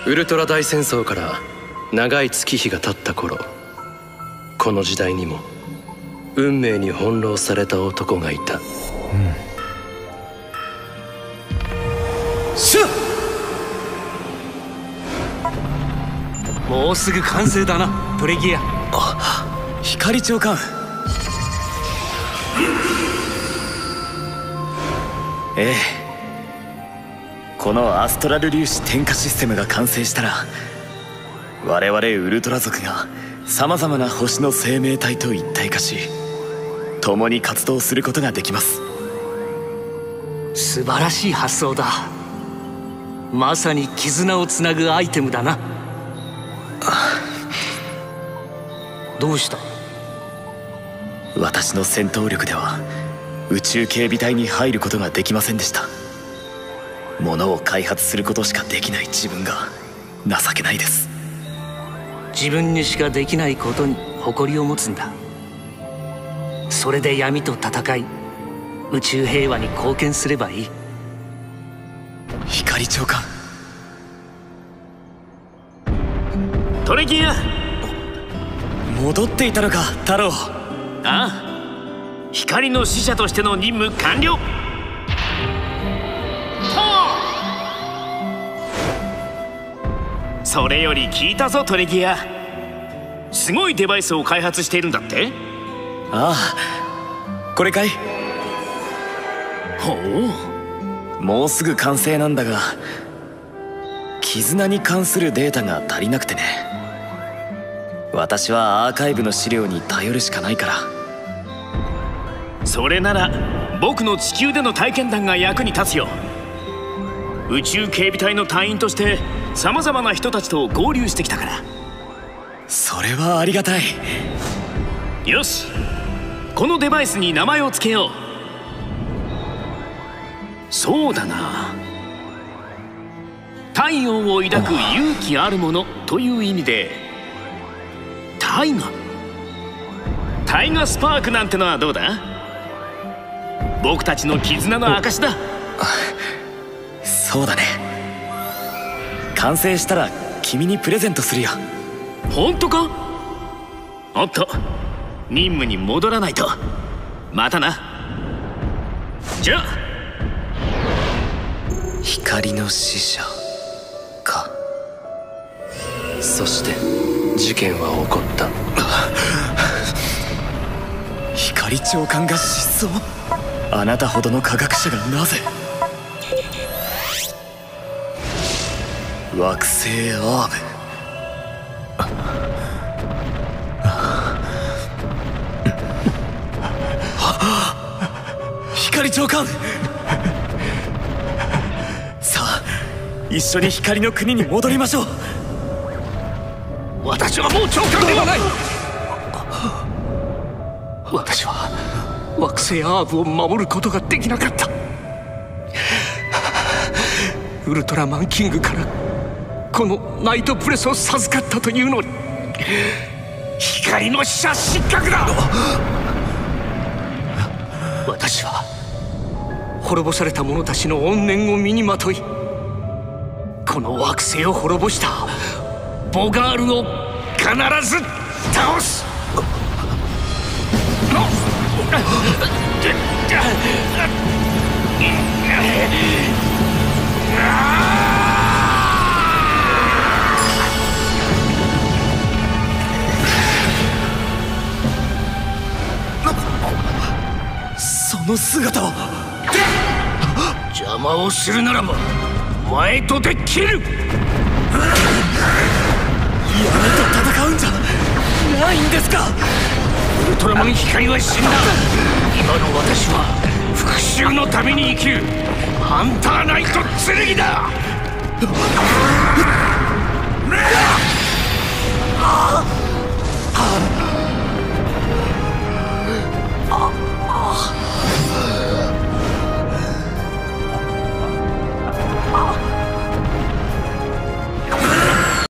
ウルトラ大戦争から長い月日が経った頃、この時代にも運命に翻弄された男がいた。 シュッ！もうすぐ完成だな、トレギア。あ、光長官。ええ、このアストラル粒子点火システムが完成したら、我々ウルトラ族がさまざまな星の生命体と一体化し、共に活動することができます。素晴らしい発想だ。まさに絆をつなぐアイテムだな。どうした？私の戦闘力では宇宙警備隊に入ることができませんでした。物を開発することしかできない自分が情けないです。自分にしかできないことに誇りを持つんだ。それで闇と戦い、宇宙平和に貢献すればいい。光長官。トレギア。戻っていたのか、太郎。ああ、光の使者としての任務完了。それより聞いたぞ、トレギア。すごいデバイスを開発しているんだって？ああ、これかい？ほう。もうすぐ完成なんだが、絆に関するデータが足りなくてね。私はアーカイブの資料に頼るしかないから。それなら僕の地球での体験談が役に立つよ。宇宙警備隊の隊員としてさまざまな人たちと合流してきたから。それはありがたい。よし、このデバイスに名前を付けよう。そうだな、太陽を抱く勇気あるものという意味でタイガスパークなんてのはどうだ？僕たちの絆の証だ。そうだね。完成したら君にプレゼントするよ。本当か？おっと、任務に戻らないと。またな。じゃあ。光の使者か。 そして事件は起こった。 光長官が失踪？あなたほどの科学者がなぜ？惑星アーム。光長官。さあ、一緒に光の国に戻りましょう。私はもう長官ではない。私は惑星アームを守ることができなかった。ウルトラマンキングからこのナイトブレスを授かったというのに、光の使者失格だ。私は滅ぼされた者たちの怨念を身にまとい、この惑星を滅ぼしたボガールを必ず倒す。その姿は。邪魔をするならば前とて切る。闇と戦うんじゃないんですか？ウルトラマン光は死んだ。今の私は復讐のために生きるハンターナイト剣だ。